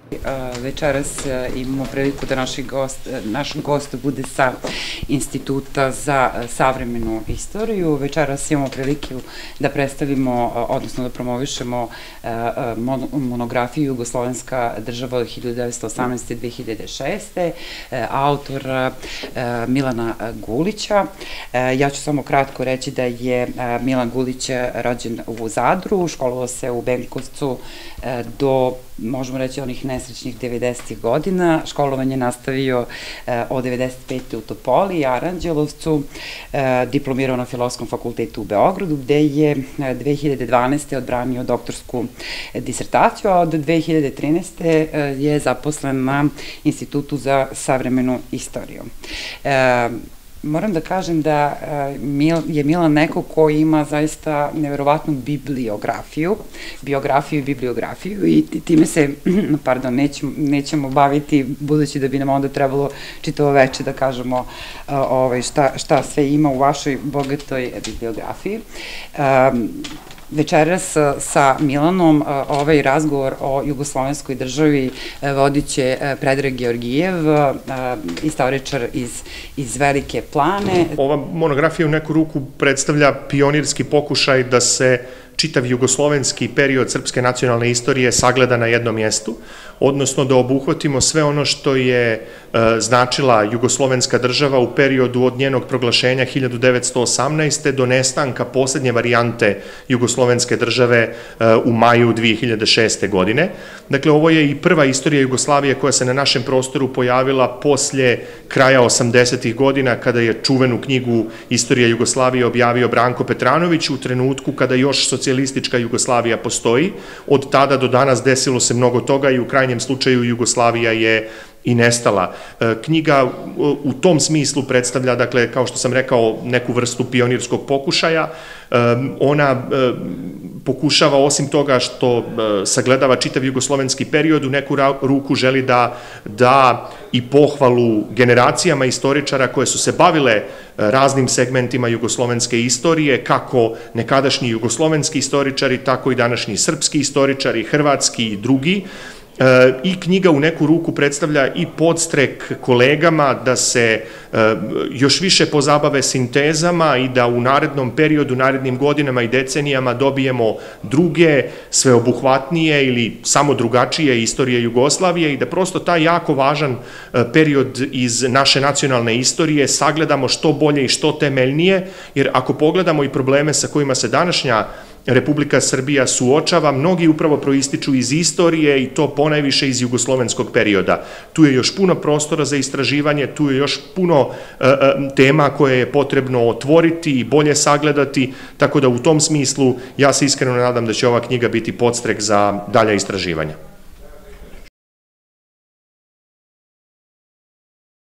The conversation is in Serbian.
Večeras imamo priliku da naš gost bude sa Instituta za savremenu istoriju. Večeras imamo priliku da predstavimo, odnosno da promovišemo monografiju Jugoslovenska država od 1918-2006. Autora Milana Gulića. Ja ću samo kratko reći da je Milan Gulić rođen u Zadru, školovao se u Benkovcu do, možemo reći, onih nesrećnih 90. godina. Školovanje nastavio od 95. u Topoli i Aranđelovcu, diplomirao na Filozofskom fakultetu u Beogradu, gde je 2012. odbranio doktorsku disertaciju, a od 2013. je zaposlen na Institutu za savremenu istoriju. Moram da kažem da je Milan neko ko ima zaista neverovatnu bibliografiju i bibliografiju i time se, nećemo baviti, budući da bi nam onda trebalo čitavo veče da kažemo šta sve ima u vašoj bogatoj bibliografiji. Večeras sa Milanom ovaj razgovor o jugoslovenskoj državi vodit će Predrag Georgijev, istoričar iz Velike Plane. Ova monografija u neku ruku predstavlja pionirski pokušaj da se čitav jugoslovenski period srpske nacionalne istorije sagleda na jednom mjestu, odnosno da obuhvatimo sve ono što je značila jugoslovenska država u periodu od njenog proglašenja 1918. do nestanka poslednje varijante jugoslovenske države u maju 2006. godine. Dakle, ovo je i prva istorija Jugoslavije koja se na našem prostoru pojavila poslje kraja 80. godina, kada je čuvenu knjigu Istorija Jugoslavije objavio Branko Petranović, u trenutku kada još socijalistička Jugoslavija postoji. Od tada do danas desilo se mnogo toga i u krajnjem slučaju Jugoslavija je i nestala. Knjiga u tom smislu predstavlja, dakle, kao što sam rekao, neku vrstu pionirskog pokušaja. Ona pokušava, osim toga što sagledava čitav jugoslovenski period, u neku ruku želi da i pohvalu generacijama istoričara koje su se bavile raznim segmentima jugoslovenske istorije, kako nekadašnji jugoslovenski istoričari, tako i današnji srpski istoričari, hrvatski i drugi. I knjiga u neku ruku predstavlja i podstrek kolegama da se još više pozabave sintezama i da u narednom periodu, narednim godinama i decenijama dobijemo druge, sveobuhvatnije ili samo drugačije istorije Jugoslavije i da prosto taj jako važan period iz naše nacionalne istorije sagledamo što bolje i što temeljnije, jer ako pogledamo i probleme sa kojima se današnja Republika Srbija suočava, mnogi upravo proističu iz istorije i to ponajviše iz jugoslovenskog perioda. Tu je još puno prostora za istraživanje, tu je još puno tema koje je potrebno otvoriti i bolje sagledati, tako da u tom smislu ja se iskreno nadam da će ova knjiga biti podstrek za dalja istraživanja.